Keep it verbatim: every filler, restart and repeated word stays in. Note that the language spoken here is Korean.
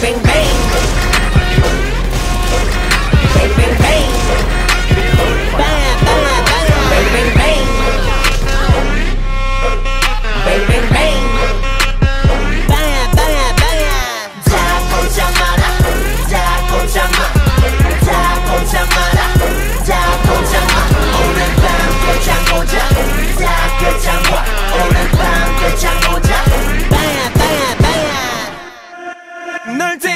bang bang. Bang bang bang. Bang bang bang. Bang bang bang. Bang bang bang. Bang bang bang. 자 꼼짝 마라. 자 꼼짝 마. 자 꼼짝 마라. 자 꼼짝 마. 오늘 밤 끝장 보자. 자 끝장 봐. 오늘 밤 끝장 보자. Bang bang bang. 널